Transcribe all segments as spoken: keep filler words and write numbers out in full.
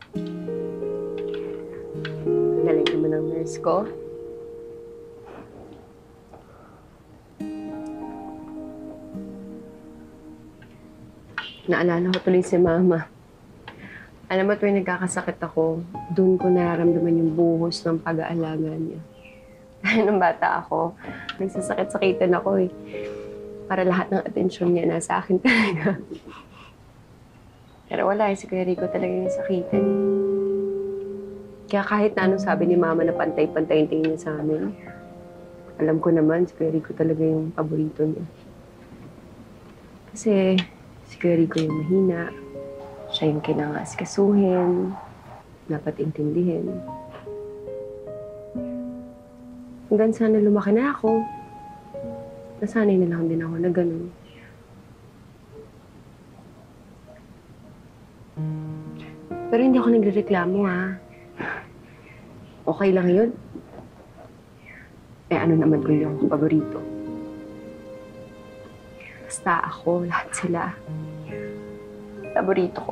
Galing naman ang nurse ko. Naalala ko tuloy si Mama. Alam mo, tuwing nagkakasakit ako, doon ko nararamdaman yung buhos ng pag-aalaga niya. Nung bata ako, nagsasakit-sakitan ako eh. Para lahat ng atensyon niya nasa akin talaga. Pero wala eh, si Kuya Rico talaga yung sakitan. Kaya kahit na anong sabi ni Mama na pantay-pantay yung tingin niya sa amin, alam ko naman si Kuya Rico talaga yung paborito niya. Kasi si Kuya Rico yung mahina, siya yung kailangan asikasuhin, dapat intindihin. Hanggang sana lumaki na ako, nasanay na lang din ako na ganun. Pero hindi ako nagrereklamo, ha. Okay lang yun. Eh, ano naman kung yung paborito? Basta ako, lahat sila. Paborito ko.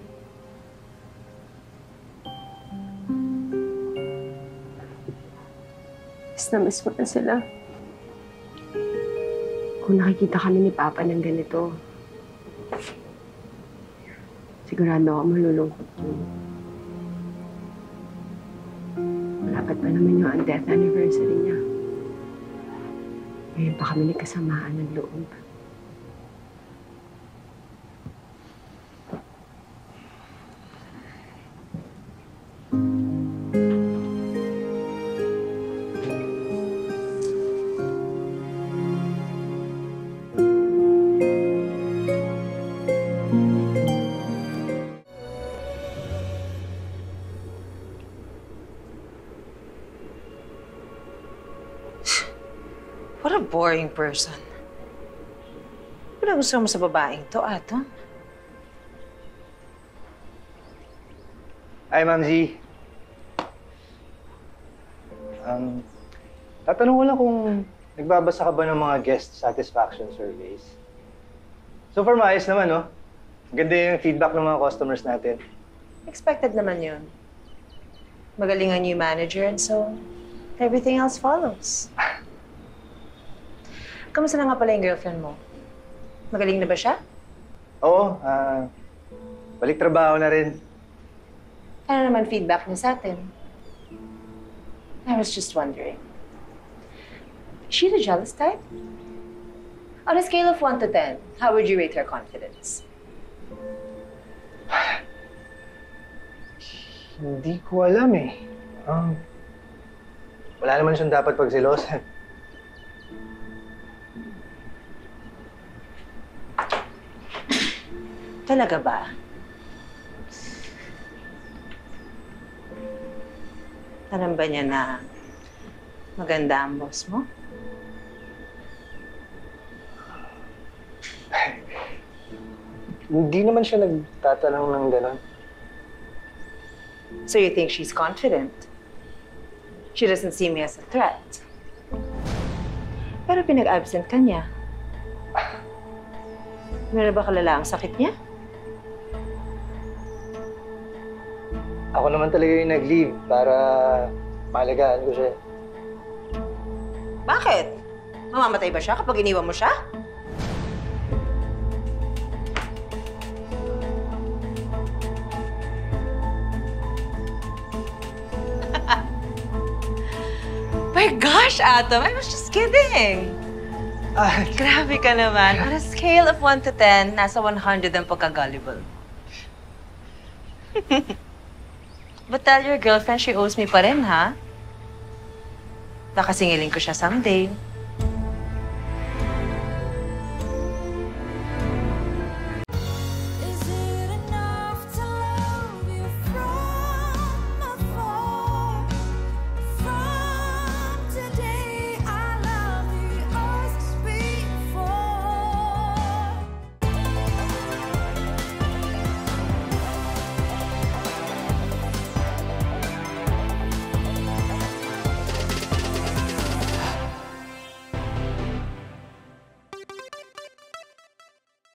Miss na miss ko na sila. Kung nakikita kami ni Papa ng ganito, sigurado ako malulungkot mo. Malapit pa naman yung death anniversary niya. Ngayon pa kami nagkasamaan ng loob. What a boring person. Ano gusto mo sa babaeng to, Ato? Hi, Ma'am Z. Um, tatanong ko lang kung nagbabasa ka ba ng mga guest satisfaction surveys? So far, maayos naman, no? Ganda yung feedback ng mga customers natin. Expected naman yun. Magalingan yung manager and so everything else follows. Kamusta na nga pala yung girlfriend mo? Magaling na ba siya? Oo, ah, balik trabaho na rin. Ano naman feedback niya sa atin? I was just wondering. Is she the jealous type? On a scale of one to ten, how would you rate her confidence? Hindi ko alam eh. Um, wala naman siyang dapat pagsilosan. Talaga ba? Alam ba niya na maganda ang boss mo? Hindi naman siya nagtatanong ng gano'n. So you think she's confident? She doesn't see me as a threat. Pero pinag-absent ka niya. Meron ba kalala ang sakit niya? Ako naman talaga yung nag-leave para malagaan ko siya. Bakit? Mamamatay ba siya kapag iniwan mo siya? My gosh, Atom! I was just kidding! Ah, Grabe ka naman. On a scale of one to ten, nasa one hundred ang pagka-gullible. But tell your girlfriend she owes me pa rin, ha? Nakasingiling ko siya someday.